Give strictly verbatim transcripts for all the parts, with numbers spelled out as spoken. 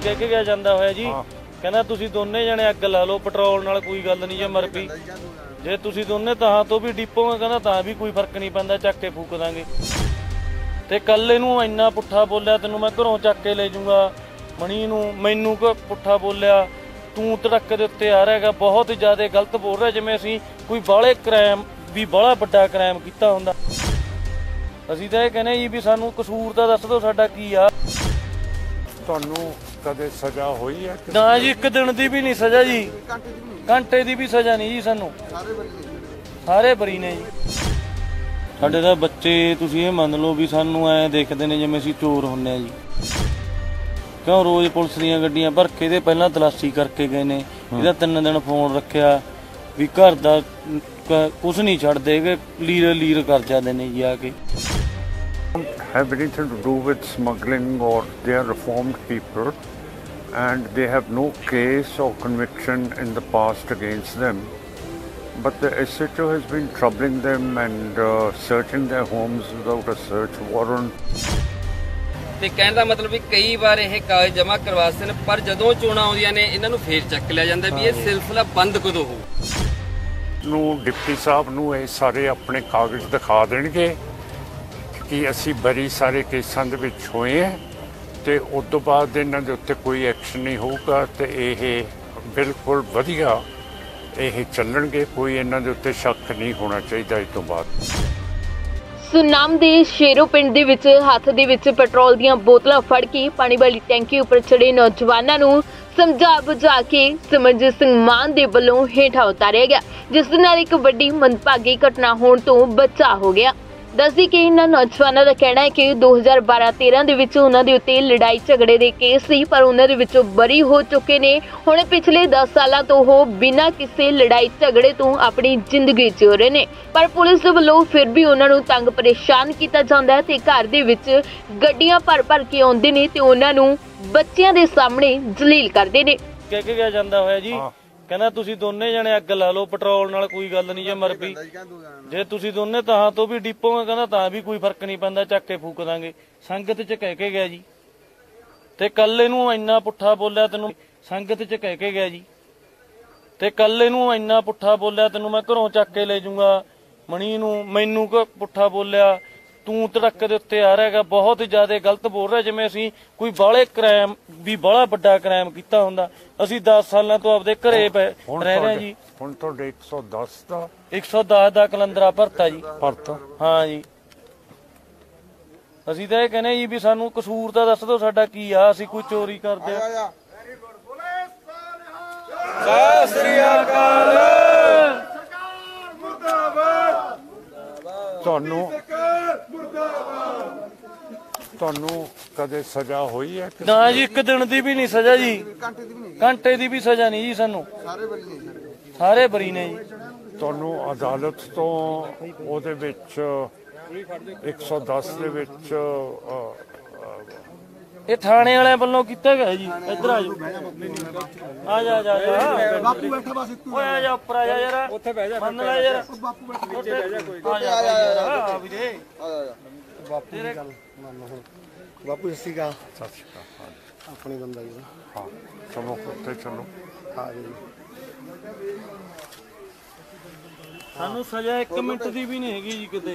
कह के गया जांदा होया जी कहना तुसी दोने जने अग ला लो पेट्रोल नाल कोई गल नहीं जे मर पई जे तुसी दोने तां तो भी डिपो कहना तां भी कोई फर्क नहीं पैंदा चक के फूक दांगे ते कल इनू इन्ना पुट्ठा बोलिया तैनूं मैं घरों चक के ले जाऊंगा मणी नूं मैनूं पुट्ठा बोलिया तू धड़क दे उत्ते आ रहा हैगा बहुत ही ज़्यादा गलत बोल रहा जिवें असीं कोई बाहले क्राइम भी बड़ा वड्डा क्राइम कीता हुंदा असीं तां इह कहने जी भी सानूं कसूर तां दस दो साडा की आ तुहानूं कदे सज़ा होई है ना जी एक दिन दी भी नहीं सज़ा जी घंटे दी भी सज़ा नहीं जी सानूं सारे बरी ने जी साडे तां बच्चे तुसीं इह मंन लो भी सानूं ऐ देखदे ने जिवें असीं चोर हुंदे आ जी क्यों रोज़ पुलिस दीयां गड्डियां भर के इहदे पहलां तलाशी करके गए ने इहदा तीन दिन फोन रखिया भी घर दा कुछ नहीं छड्डदे कि लीर लीर कर जांदे ने जी आके have anything to do with smuggling or they are reformed people and they have no case or conviction in the past against them but the S H O has been troubling them and uh, searching their homes without a search warrant ਤੇ ਕਹਿਣ ਦਾ ਮਤਲਬ ਵੀ ਕਈ ਵਾਰ ਇਹ ਕਾਗਜ਼ ਜਮ੍ਹਾਂ ਕਰਵਾਉਂਦੇ ਨੇ ਪਰ ਜਦੋਂ ਚੋਣਾਂ ਆਉਂਦੀਆਂ ਨੇ ਇਹਨਾਂ ਨੂੰ ਫੇਰ ਚੱਕ ਲਿਆ ਜਾਂਦਾ ਵੀ ਇਹ ਸਿਲਸਿਲਾ ਬੰਦ ਕਦੋਂ ਹੋਊ ਨੂੰ ਡਿਪਟੀ ਸਾਹਿਬ ਨੂੰ ਇਹ ਸਾਰੇ ਆਪਣੇ ਕਾਗਜ਼ ਦਿਖਾ ਦੇਣਗੇ कि असी बरी सारे केसां दे विच होए हैं ते उस तो बाद इन्हां दे उत्ते कोई एक्शन नहीं होगा ते यह बिल्कुल वधिया यह चलणगे कोई इन्हां दे उत्ते शक नहीं होना चाहिए इस तो बाद सुनाम दे शेरो पिंड दे विच हत्थ दे विच पेट्रोल दीयां बोतलां फड़ के पानी वाली टैंकी उपर चढ़े नौजवानां नूं समझा बुझा के सिमरजीत सिंह मान दे वल्लों हेठां उतारिया गया जिस दे नाल इक वड्डी मंदभागी घटना होण तों बचा हो गया दसदी कि इन्हां नौजवानों का कहना है कि दो हज़ार बारह तेरह दे विच उन्हां दे उत्ते लड़ाई झगड़े दे केस सी पर उन्हां दे विचों बरी हो चुके ने हुण पिछले दस सालां तो वो बिना किसी लड़ाई झगड़े तो अपनी जिंदगी जी रहे ने पर पुलिस वल्लों फिर भी उन्हां नूं तंग परेशान किया जांदा है ते घर दे विच गड्डियां भर भर के आउंदे ने ते उन्हां नूं बच्चियां दे सामने जलील करदे ने कह के गया जांदा होया जी कहना तुसी दोने जने अग ला लो पेट्रोल नाल कोई गल नहीं जे मर पई जे तुसी दोने तां तो भी डिपो कहना तां भी कोई फर्क नहीं पैंदा चक के फूक दांगे संगत च कह के गया जी ते कल इनू इन्ना पुट्ठा बोलिया तैनूं संगत च कह के गया जी ते कल इनू इन्ना पुट्ठा बोलिया तैनूं मैं घरों चक के ले जाऊंगा मणी नूं मैनूं पुट्ठा बोलिया तू धड़क दे उत्ते आ रहा हैगा बहुत ही ज़्यादा गलत बोल रहा जिवें असीं कोई बाहले क्राइम भी बड़ा वड्डा क्राइम कीता हुंदा असीं दस सालां तो आपदे घरे रह रहे हैं जी हुण तुहाडे एक सौ दस दा एक सौ दस दा कलंदरा भरता जी भरता हाँ जी असीं तां इह कहने जी भी सानूं कसूर तां दस दो साडा की आ असीं कोई चोरी करदे आ सत श्री अकाल ਤੁਹਾਨੂੰ ਤੁਹਾਨੂੰ ਕਦੇ ਸਜ਼ਾ ਹੋਈ ਹੈ ਨਾ ਜੀ ਇੱਕ ਦਿਨ ਦੀ ਵੀ ਨਹੀਂ ਸਜ਼ਾ ਜੀ ਘੰਟੇ ਦੀ ਵੀ ਸਜ਼ਾ ਨਹੀਂ ਜੀ ਸਾਨੂੰ ਸਾਰੇ ਬਰੀ ਨੇ ਜੀ ਤੁਹਾਨੂੰ ਅਦਾਲਤ ਤੋਂ ਉਹਦੇ ਵਿੱਚ ਇੱਕ ਸੌ ਦਸ ਦੇ ਵਿੱਚ ਇਹ ਥਾਣੇ ਵਾਲਿਆਂ ਵੱਲੋਂ ਕੀਤਾ ਗਿਆ ਜੀ ਇੱਧਰ ਆ ਜਾਓ ਆ ਜਾ ਆ ਜਾ ਬਾਪੂ ਬੈਠਾ ਬਸ ਓਏ ਆ ਜਾ ਉੱਪਰ ਆ ਜਾ ਯਾਰ ਉੱਥੇ ਬਹਿ ਜਾ ਮੰਨ ਲੈ ਯਾਰ ਬਾਪੂ ਬੈਠਾ ਉੱਥੇ ਬਹਿ ਜਾ ਕੋਈ ਆ ਜਾ ਆ ਵੀਰੇ ਆ ਜਾ ਬਾਪੂ ਦੀ ਗੱਲ ਮੰਨ ਹੁਣ ਬਾਪੂ ਸੱਸੀ ਕਾ ਸੱਸੀ ਕਾ ਆਪਣੇ ਬੰਦਾ ਜੀ ਹਾਂ ਚਲੋ ਉੱਤੇ ਚਲੋ ਆ ਜੀ ਸਾਨੂੰ ਸਜ਼ਾ ਇੱਕ ਮਿੰਟ ਦੀ ਵੀ ਨਹੀਂ ਹੈਗੀ ਜੀ ਕਿਤੇ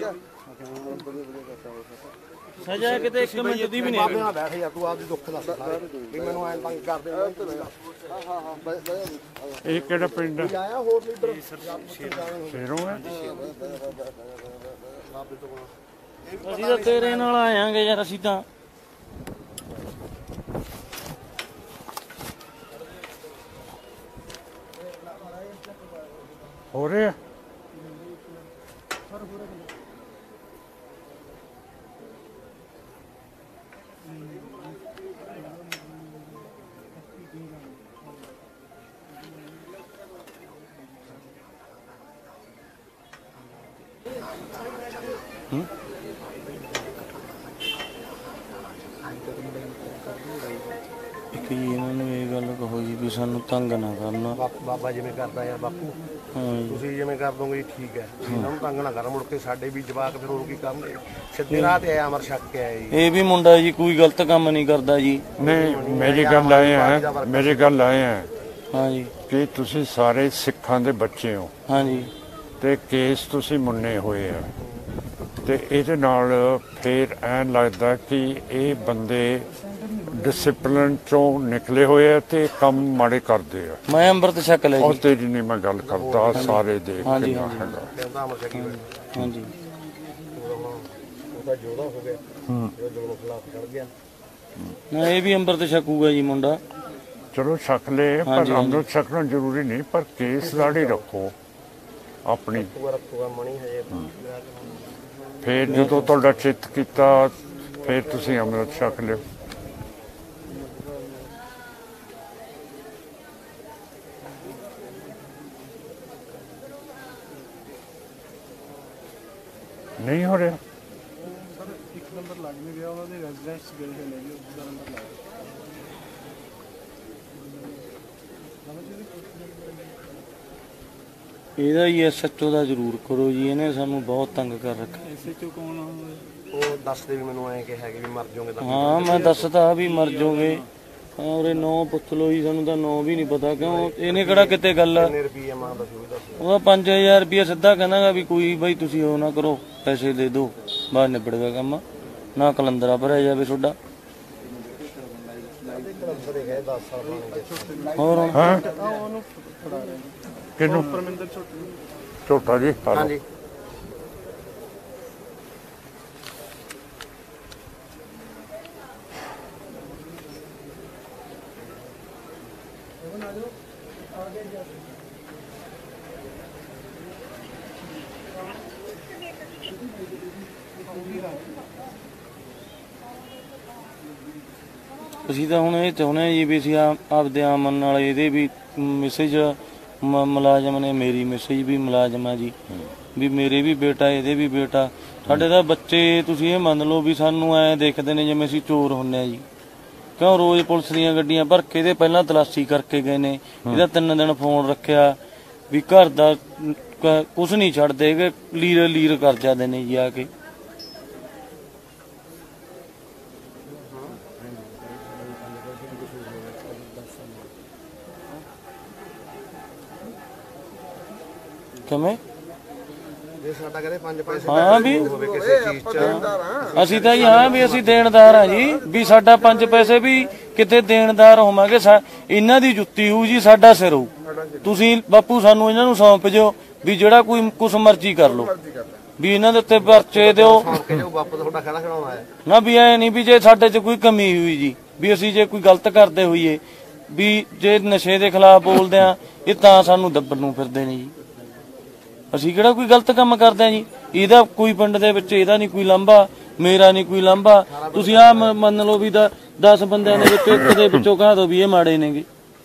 सजा किते एक मिनट दी भी नहीं है बैठ जा तू आप दी दुख दस भी मेनू ऐ तंग करदे हां हां ਇਹ ਕਿਹੜਾ ਪਿੰਡ ਹੈ ਆਇਆ ਹੋਰ ਲੀਡਰ ਸ਼ੇਰੋਂ ਹੈ ਅਸੀਂ ਤਾਂ ਤੇਰੇ ਨਾਲ ਆਇਆਂਗੇ ਯਾਰ ਅਸੀਂ ਤਾਂ ਹੋ ਰਿਹਾ ਇੱਕ ਜੀ ਇਹਨਾਂ ਨੂੰ ਇਹ ਗੱਲ ਕਹੋ ਜੀ ਵੀ ਸਾਨੂੰ ਤੰਗ ਨਾ ਕਰਨਾ। ਬਾਬਾ ਜਿਵੇਂ ਕਰਦਾ ਯਾਰ ਬਾਪੂ, ਹਾਂ ਜੀ ਤੁਸੀਂ ਜਿਵੇਂ ਕਰ ਦੋਗੇ ਠੀਕ ਹੈ, ਇਹਨਾਂ ਨੂੰ ਤੰਗ ਨਾ ਕਰ, ਮੁੜ ਕੇ ਸਾਡੇ ਵੀ ਜਵਾਕ ਫਿਰ ਹੋਰ ਕੀ ਕਰਨਗੇ। ਸਿੱਧੇ ਰਾਹ ਤੇ ਆਇਆ, ਅਮਰ ਛੱਕ ਕੇ ਆਇਆ ਜੀ। ਇਹ ਵੀ ਮੁੰਡਾ ਜੀ ਕੋਈ ਗਲਤ ਕੰਮ ਨਹੀਂ ਕਰਦਾ ਜੀ। ਨਹੀਂ, ਮੇਰੀ ਗੱਲ ਆਏ ਹੈ ਮੇਰੀ ਗੱਲ ਆਏ ਹੈ ਹਾਂ ਜੀ ਕਿ ਤੁਸੀਂ ਸਾਰੇ ਸਿੱਖਾਂ ਦੇ ਬੱਚੇ ਹੋ ਹਾਂ ਜੀ ਤੇ ਕੇਸ ਤੁਸੀਂ ਮੁੰਨੇ ਹੋਏ ਆ, ਤੇ ਇਹਦੇ ਨਾਲ ਫਿਰ ਐਂ ਲੱਗਦਾ ਕਿ ਇਹ ਬੰਦੇ ਡਿਸਪਲਿਨ ਚੋਂ ਨਿਕਲੇ ਹੋਏ ਆ ਤੇ ਕੰਮ ਮਾੜੇ ਕਰਦੇ ਆ। ਮੈਂ ਅੰਮ੍ਰਿਤ ਛਕ ਲਿਆ ਉਹ ਜੀ। ਤੇਰੀ ਨਹੀਂ ਮੈਂ ਗੱਲ ਕਰਦਾ, ਸਾਰੇ ਦੇਖ ਹਾਂਜੀ, ਕਿੰਨਾ ਹਾਂਜੀ। ਹੈਗਾ। ਕਹਿੰਦਾ ਅਮਰ ਛਕੀ ਹੋਇਆ ਹਾਂ ਜੀ ਉਹਦਾ ਜੋੜਾ ਹੋ ਗਿਆ, ਜੋ ਜੋੜ ਖਿਲਾਫ ਚੜ ਗਿਆ। ਨਾ ਇਹ ਵੀ ਅੰਮ੍ਰਿਤ ਛਕੂਗਾ ਜੀ ਮੁੰਡਾ। ਚਲੋ ਛਕ ਲੈ, ਹਾਂਜੀ, ਪਰ ਹਾਂਜੀ। ਅੰਮ੍ਰਿਤ ਛਕਣਾ ਜ਼ਰੂਰੀ ਨਹੀਂ, ਪਰ ਕੇਸ ਦਾੜੀ ਰੱਖੋ ਆਪਣੀ। ਰੱਖੂਗਾ ਰੱਖੂਗਾ ਮਣੀ ਹਜੇ ਫਿਰ ਜਦੋਂ ਤੁਹਾਡਾ ਚਿੱਤ ਕੀਤਾ ਫਿਰ ਤੁਸੀਂ ਅੰਮ੍ਰਿਤ ਛਕ ਲਿਓ। ਨਹੀਂ ਹੋ ਰਿਹਾ ਇੱਕ ਨੰਬਰ ਲੱਗ ਨਹੀਂ ਰਿਹਾ, ਉਹਨਾਂ ਦੇ ਰੈਜ਼ੀਡੈਂਟਸ ਗਏ ਹੋਏ ਨੇ ਜੀ, ਉਸ ਦਾ ਨੰਬਰ ਲੱਗ ਇਹਦਾ ਹੀ ਐਸ ਐਚ ਓ ਦਾ ਜ਼ਰੂਰ ਕਰੋ ਜੀ, ਇਹਨੇ ਸਾਨੂੰ ਬਹੁਤ ਤੰਗ ਕਰ ਰੱਖਿਆ। ਐਸ ਐਚ ਓ ਕੌਣ ਆ? ਉਹ ਦੱਸਦੇ ਵੀ ਮੈਨੂੰ ਐਂ ਕਿ ਹੈਗੇ ਵੀ ਮਰ ਜਾਓਗੇ ਤਾਂ। ਹਾਂ ਮੈਂ ਦੱਸਦਾ ਵੀ ਮਰ ਜਾਓਗੇ। ਹਾਂ ਉਰੇ ਨੌ ਪੁੱਛ ਲੋ ਜੀ, ਸਾਨੂੰ ਤਾਂ ਨੌ ਵੀ ਨਹੀਂ ਪਤਾ, ਕਿਉਂ ਇਹਨੇ ਕਿਹੜਾ ਕਿਤੇ ਗੱਲ ਆ। ਕਿੰਨੇ ਰੁਪਏ ਮੰਗਦਾ ਸੀ ਉਹ ਦੱਸ। ਉਹਦਾ ਪੰਜ ਹਜ਼ਾਰ ਰੁਪਇਆ ਸਿੱਧਾ ਕਹਿੰਦਾ ਵੀ ਕੋਈ ਬਈ ਤੁਸੀਂ ਉਹ ਨਾ ਕਰੋ, ਪੈਸੇ ਦੇ ਦਿਓ, ਬਾਹਰ ਨਿਬੜ ਗਿਆ ਕੰਮ, ਨਾ ਕਲੰਦਰਾ ਭਰਿਆ ਜਾਵੇ ਤੁਹਾਡਾ। ਹੋਰ ਹੁਣ ਹਾਂ ਉਹਨੂੰ ਫੜਾ ਰਹੇ ਕਿਹਨੂੰ? ਪਰਮਿੰਦਰ ਛੋਟੂ। ਝੋਟਾ ਜੀ ਹਾਲੋ। ਹਾਂਜੀ ਅਸੀਂ ਤਾਂ ਹੁਣ ਇਹ ਚਾਹੁੰਦੇ ਹਾਂ ਜੀ ਵੀ ਅਸੀਂ ਆਪ- ਆਪਦੇ ਆਮਨ ਨਾਲ ਇਹਦੇ ਵੀ ਮੈਸੇਜ ਮੁਲਾਜ਼ਮ ਨੇ, ਮੇਰੀ ਮੈਸੇਜ ਵੀ ਮੁਲਾਜ਼ਮ ਆ ਜੀ, ਵੀ ਮੇਰੇ ਵੀ ਬੇਟਾ ਇਹਦੇ ਵੀ ਬੇਟਾ, ਸਾਡੇ ਤਾਂ ਬੱਚੇ ਤੁਸੀਂ ਇਹ ਮੰਨ ਲਓ ਵੀ ਸਾਨੂੰ ਐ ਦੇਖਦੇ ਨੇ ਜਿਵੇਂ ਅਸੀਂ ਚੋਰ ਹੁੰਨੇ ਆ ਜੀ। ਕਿਉਂ ਰੋਜ਼ ਪੁਲਿਸ ਦੀਆਂ ਗੱਡੀਆਂ ਭਰ ਕੇ ਇਹਦੇ ਪਹਿਲਾਂ ਤਲਾਸ਼ੀ ਕਰਕੇ ਗਏ ਨੇ, ਇਹਦਾ ਤਿੰਨ ਦਿਨ ਫੋਨ ਰੱਖਿਆ ਵੀ ਘਰ ਦਾ ਕੁਝ ਨਹੀਂ ਛੱਡਦੇ ਕਿ ਲੀਰ ਲੀਰ ਕਰ ਜਾਂਦੇ ਨੇ ਜੀ ਆ ਕੇ। ਕਿਵੇਂ ਜੇ ਸਾਡਾ ਕਰੇ ਪੰਜ ਪੈਸੇ ਹਾਂ ਵੀ ਹੋਵੇ ਕਿਸੇ ਚੀਜ਼ 'ਚ। ਅਸੀਂ ਤਾਂ ਜੀ ਹਾਂ ਵੀ ਅਸੀਂ ਦੇਣਦਾਰ ਆ ਜੀ, ਵੀ ਸਾਡਾ ਪੰਜ ਪੈਸੇ ਵੀ ਕਿਤੇ ਦੇਣਦਾਰ ਹੋਵਾਂਗੇ। ਇਹਨਾਂ ਦੀ ਜੁੱਤੀ ਹੋਊ ਜੀ, ਸਾਡਾ ਸਿਰ ਹੋਊ। ਤੁਸੀਂ ਬਾਪੂ ਸਾਨੂੰ ਇਹਨਾਂ ਨੂੰ ਸੌਂਪ ਜਿਓ ਵੀ ਜਿਹੜਾ ਕੋਈ ਕੁਛ ਮਰਜ਼ੀ ਕਰ ਲਓ, ਵੀ ਇਹਨਾਂ ਦੇ ਉੱਤੇ ਪਰਚੇ ਦਿਓ ਕਿ ਜੋ ਬਾਪੂ ਤੁਹਾਡਾ ਖੜਾ ਖੜਾਉਣਾ ਹੈ ਨਾ, ਵੀ ਐ ਨਹੀਂ ਵੀ ਜੇ ਸਾਡੇ 'ਚ ਕੋਈ ਕਮੀ ਹੋਈ ਜੀ, ਵੀ ਅਸੀਂ ਜੇ ਕੋਈ ਗਲਤ ਕਰਦੇ ਹੋਈਏ, ਵੀ ਜੇ ਨਸ਼ੇ ਦੇ ਖਿਲਾਫ ਬੋਲਦੇ ਆ ਇਹ ਤਾਂ ਸਾਨੂੰ ਦੱਬਣ ਨੂੰ ਫਿਰਦੇ ਨੇ ਜੀ। ਅਸੀਂ ਕਿਹੜਾ ਕੋਈ ਗਲਤ ਕੰਮ ਕਰਦੇ ਆ ਜੀ? ਇਹਦਾ ਕੋਈ ਪਿੰਡ ਦੇ ਵਿੱਚ ਇਹਦਾ ਨਹੀਂ ਕੋਈ ਲਾਂਭਾ, ਮੇਰਾ ਨਹੀਂ ਕੋਈ ਲਾਂਭਾ। ਤੁਸੀਂ ਆ ਮੰਨ ਲਓ ਵੀ ਦਸ ਬੰਦਿਆਂ ਦੇ ਵਿੱਚ ਇੱਕ ਦੇ ਵਿੱਚੋਂ ਕਹਾ ਦੋ ਵੀ ਇਹ ਮਾੜੇ ਨੇਗੇ।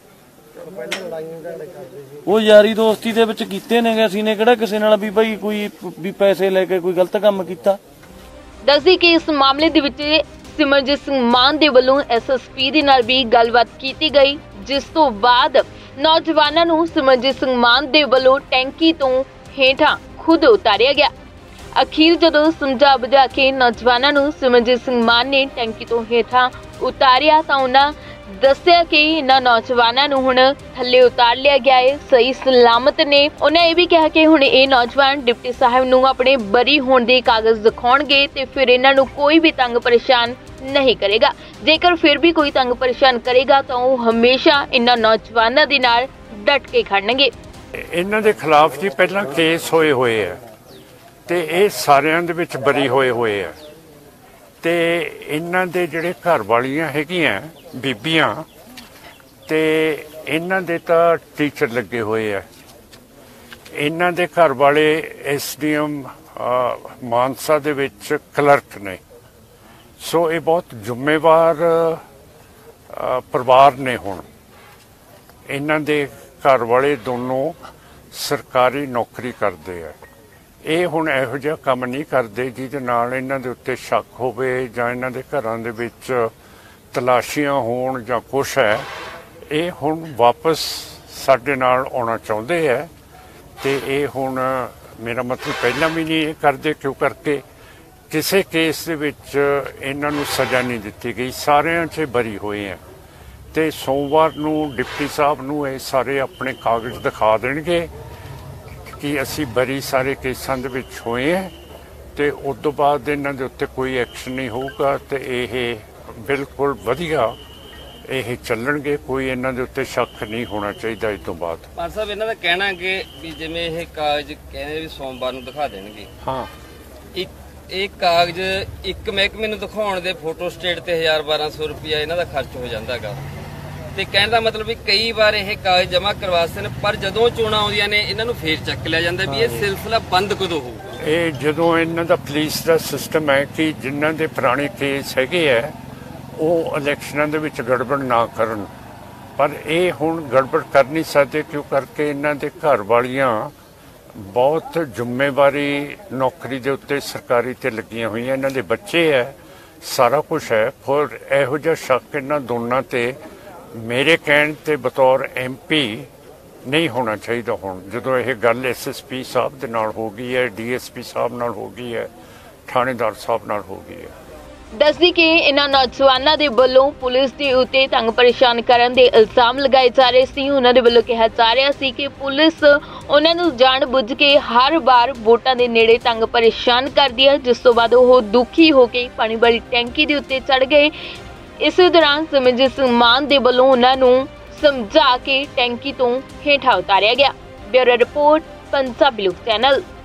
ਉਹ ਯਾਰੀ ਦੋਸਤੀ ਦੇ ਵਿੱਚ ਕੀਤੇ ਨੇਗੇ, ਅਸੀਂ ਨੇ ਕਿਹੜਾ ਕਿਸੇ ਨਾਲ ਵੀ ਭਾਈ ਕੋਈ ਵੀ ਪੈਸੇ ਲੈ ਕੇ ਕੋਈ ਗਲਤ ਕੰਮ ਕੀਤਾ। ਦੱਸਦੀ ਕਿ ਇਸ ਮਾਮਲੇ ਦੇ ਵਿੱਚ ਸਿਮਰਜੀਤ ਸਿੰਘ ਮਾਨ ਦੇ ਵੱਲੋਂ ਐਸ ਐਸ ਪੀ ਦੇ ਨਾਲ ਵੀ ਗੱਲਬਾਤ ਕੀਤੀ ਗਈ, ਜਿਸ ਤੋਂ ਬਾਅਦ ਨੌਜਵਾਨਾਂ ਨੂੰ ਸਿਮਰਜੀਤ ਸਿੰਘ ਮਾਨ ਦੇ ਵੱਲੋਂ ਟੈਂਕੀ ਤੋਂ ਹੇਠਾਂ ਖੁਦ ਉਤਾਰਿਆ ਗਿਆ। ਅਖੀਰ ਜਦੋਂ ਸਮਝਾ ਬੁਝਾ ਕੇ ਨੌਜਵਾਨਾਂ ਨੂੰ ਸਿਮਰਜੀਤ ਸਿੰਘ ਮਾਨ ਨੇ ਟੈਂਕੀ ਤੋਂ ਹੇਠਾਂ ਉਤਾਰਿਆ ਤਾਂ ਉਹਨਾਂ ਦੱਸਿਆ ਕਿ ਇਹਨਾਂ ਨੌਜਵਾਨਾਂ ਨੂੰ ਹੁਣ ਥੱਲੇ ਉਤਾਰ ਲਿਆ ਗਿਆ ਹੈ, ਸਹੀ ਸਲਾਮਤ ਨੇ। ਉਹਨਾਂ ਇਹ ਵੀ ਕਿਹਾ ਕਿ ਹੁਣ ਇਹ ਨੌਜਵਾਨ ਡਿਪਟੀ ਸਾਹਿਬ ਨੂੰ ਆਪਣੇ ਬਰੀ ਹੋਣ ਦੇ ਕਾਗਜ਼ ਦਿਖਾਉਣਗੇ ਤੇ ਫਿਰ ਇਹਨਾਂ ਨੂੰ ਕੋਈ ਵੀ ਤੰਗ ਪਰੇਸ਼ਾਨ ਨਹੀਂ ਕਰੇਗਾ। ਜੇਕਰ ਫਿਰ ਵੀ ਕੋਈ ਤੰਗ ਪਰੇਸ਼ਾਨ ਕਰੇਗਾ ਤਾਂ ਉਹ ਹਮੇਸ਼ਾ ਇਹਨਾਂ ਨੌਜਵਾਨਾਂ ਦੇ ਨਾਲ ਡਟ ਕੇ ਖੜਨਗੇ। ਇਹਨਾਂ ਦੇ ਖਿਲਾਫ ਜੀ ਪਹਿਲਾਂ ਕੇਸ ਹੋਏ ਹੋਏ ਆ ਤੇ ਇਹ ਸਾਰਿਆਂ ਦੇ ਵਿੱਚ ਬਰੀ ਹੋਏ ਹੋਏ ਆ, ਤੇ ਇਹਨਾਂ ਦੇ ਜਿਹੜੇ ਘਰ ਵਾਲੀਆਂ ਹੈਗੀਆਂ ਬੀਬੀਆਂ ਤੇ ਇਹਨਾਂ ਦੇ ਤਾਂ ਟੀਚਰ ਲੱਗੇ ਹੋਏ ਆ। ਇਹਨਾਂ ਦੇ ਘਰ ਵਾਲੇ ਐਸ ਡੀ ਐਮ ਮਾਨਸਾ ਦੇ ਵਿੱਚ ਕਲਰਕ ਨੇ। ਸੋ ਇਹ ਬਹੁਤ ਜ਼ਿੰਮੇਵਾਰ ਪਰਿਵਾਰ ਨੇ। ਹੁਣ ਇਹਨਾਂ ਦੇ ਘਰ ਵਾਲੇ ਦੋਨੋਂ ਸਰਕਾਰੀ ਨੌਕਰੀ ਕਰਦੇ ਆ। ਇਹ ਹੁਣ ਇਹੋ ਜਿਹਾ ਕੰਮ ਨਹੀਂ ਕਰਦੇ ਜਿਹਦੇ ਨਾਲ ਇਹਨਾਂ ਦੇ ਉੱਤੇ ਸ਼ੱਕ ਹੋਵੇ ਜਾਂ ਇਹਨਾਂ ਦੇ ਘਰਾਂ ਦੇ ਵਿੱਚ ਤਲਾਸ਼ੀਆਂ ਹੋਣ ਜਾਂ ਕੁਛ ਹੈ, ਇਹ ਹੁਣ ਵਾਪਸ ਸਾਡੇ ਨਾਲ ਆਉਣਾ ਚਾਹੁੰਦੇ ਹੈ। ਤੇ ਇਹ ਹੁਣ ਮੇਰਾ ਮਤਲਬ ਪਹਿਲਾਂ ਵੀ ਨਹੀਂ ਇਹ ਕਰਦੇ, ਕਿਉਂ ਕਰਕੇ ਕਿਸੇ ਕੇਸ ਦੇ ਵਿੱਚ ਇਹਨਾਂ ਨੂੰ ਸਜ਼ਾ ਨਹੀਂ ਦਿੱਤੀ ਗਈ, ਸਾਰਿਆਂ 'ਚ ਬਰੀ ਹੋਏ ਹੈ। ਤੇ ਸੋਮਵਾਰ ਨੂੰ ਡਿਪਟੀ ਸਾਹਿਬ ਨੂੰ ਇਹ ਸਾਰੇ ਆਪਣੇ ਕਾਗਜ਼ ਦਿਖਾ ਦੇਣਗੇ ਕਿ ਅਸੀਂ ਬਰੀ ਸਾਰੇ ਕੇਸਾਂ ਦੇ ਵਿੱਚ ਹੋਏ ਹੈ, ਤੇ ਉਸ ਤੋਂ ਬਾਅਦ ਇਹਨਾਂ ਦੇ ਉੱਤੇ ਕੋਈ ਐਕਸ਼ਨ ਨਹੀਂ ਹੋਊਗਾ ਤੇ ਇਹ ਬਿਲਕੁਲ ਵਧੀਆ ਇਹ ਚੱਲਣਗੇ। ਕੋਈ ਇਹਨਾਂ ਦੇ ਉੱਤੇ ਸ਼ੱਕ ਨਹੀਂ ਹੋਣਾ ਚਾਹੀਦਾ ਇਸ ਤੋਂ ਬਾਅਦ। ਪਰ ਸਾਹਿਬ ਇਹਨਾਂ ਦਾ ਕਹਿਣਾ ਕਿ ਵੀ ਜਿਵੇਂ ਇਹ ਕਾਗਜ਼ ਕਹਿੰਦੇ ਵੀ ਸੋਮਵਾਰ ਨੂੰ ਦਿਖਾ ਦੇਣਗੇ, ਹਾਂ, ਇੱਕ ਇਹ ਕਾਗਜ਼ ਇੱਕ ਮਹਿਕਮੇ ਨੂੰ ਦਿਖਾਉਣ ਦੇ ਫੋਟੋ ਸਟੇਟ ਤੇ ਹਜ਼ਾਰ ਬਾਰਾਂ ਸੌ ਰੁਪਇਆ ਇਹਨਾਂ ਦਾ ਖਰਚ ਹੋ ਜਾਂਦਾ ਹੈਗਾ। ਤੇ ਕਹਿਣ ਦਾ ਮਤਲਬ ਵੀ ਕਈ ਵਾਰ ਇਹ ਕਾਗਜ਼ ਜਮ੍ਹਾਂ ਕਰਵਾ ਸਕਦੇ ਨੇ, ਪਰ ਜਦੋਂ ਚੋਣਾਂ ਆਉਂਦੀਆਂ ਨੇ ਇਹਨਾਂ ਨੂੰ ਫੇਰ ਚੱਕ ਲਿਆ ਜਾਂਦਾ ਵੀ ਇਹ ਸਿਲਸਿਲਾ ਬੰਦ ਕਦੋਂ ਹੋਊਗਾ। ਇਹ ਜਦੋਂ ਇਹਨਾਂ ਦਾ ਪੁਲਿਸ ਦਾ ਸਿਸਟਮ ਹੈ ਕਿ ਜਿਨ੍ਹਾਂ ਦੇ ਪੁਰਾਣੇ ਕੇਸ ਹੈਗੇ ਹੈ ਉਹ ਇਲੈਕਸ਼ਨਾਂ ਦੇ ਵਿੱਚ ਗੜਬੜ ਨਾ ਕਰਨ, ਪਰ ਇਹ ਹੁਣ ਗੜਬੜ ਕਰ ਨਹੀਂ ਸਕਦੇ, ਕਿਉਂ ਕਰਕੇ ਇਹਨਾਂ ਦੇ ਘਰ ਵਾਲੀਆਂ ਬਹੁਤ ਜ਼ਿੰਮੇਵਾਰੀ ਨੌਕਰੀ ਦੇ ਉੱਤੇ ਸਰਕਾਰੀ ਤੇ ਲੱਗੀਆਂ ਹੋਈਆਂ, ਇਹਨਾਂ ਦੇ ਬੱਚੇ ਹੈ, ਸਾਰਾ ਕੁਛ ਹੈ। ਫਿਰ ਇਹੋ ਜਿਹਾ ਸ਼ੱਕ ਇਹਨਾਂ ਦੋਨਾਂ ਤੇ ਮੇਰੇ ਕਹਿਣ ਤੇ ਬਤੌਰ ਐਮ ਪੀ ਨਹੀਂ ਹੋਣਾ ਚਾਹੀਦਾ। ਹੁਣ ਜਦੋਂ ਇਹ ਗੱਲ ਐਸ ਐਸ ਪੀ ਸਾਹਿਬ ਦੇ ਨਾਲ ਹੋ ਗਈ ਹੈ, ਡੀ ਐਸ ਪੀ ਸਾਹਿਬ ਨਾਲ ਹੋ ਗਈ ਹੈ, ਥਾਣੇਦਾਰ ਸਾਹਿਬ ਨਾਲ ਹੋ ਗਈ ਹੈ। ਦੱਸਦੀ ਕਿ ਇਹਨਾਂ ਨੌਜਵਾਨਾਂ ਦੇ ਵੱਲੋਂ ਪੁਲਿਸ ਦੇ ਉੱਤੇ ਤੰਗ ਪਰੇਸ਼ਾਨ ਕਰਨ ਦੇ ਇਲਜ਼ਾਮ ਲਗਾਏ ਜਾ ਰਹੇ ਸੀ। ਉਹਨਾਂ ਦੇ ਵੱਲੋਂ ਕਿਹਾ ਜਾ ਰਿਹਾ ਸੀ ਕਿ ਪੁਲਿਸ ਉਹਨਾਂ ਨੂੰ ਜਾਣ-ਬੁੱਝ ਕੇ ਹਰ ਵਾਰ ਵੋਟਾਂ ਦੇ ਨੇੜੇ ਤੰਗ ਪਰੇਸ਼ਾਨ ਕਰਦੀ ਹੈ, ਜਿਸ ਤੋਂ ਬਾਅਦ ਉਹ ਦੁਖੀ ਹੋ ਕੇ ਪਾਣੀ ਵਾਲੀ ਟੈਂਕੀ ਦੇ ਉੱਤੇ ਚੜ੍ਹ ਗਏ। ਇਸੇ ਦੌਰਾਨ ਸਿਮਰਜੀਤ ਸਿੰਘ ਮਾਨ ਦੇ ਵੱਲੋਂ ਉਹਨਾਂ ਨੂੰ ਸਮਝਾ ਕੇ ਟੈਂਕੀ ਤੋਂ ਹੇਠਾਂ ਉਤਾਰਿਆ ਗਿਆ। ਬਿਊਰੋ ਰਿਪੋਰਟ, ਪੰਜਾਬੀ ਲੋਕ ਚੈਨਲ।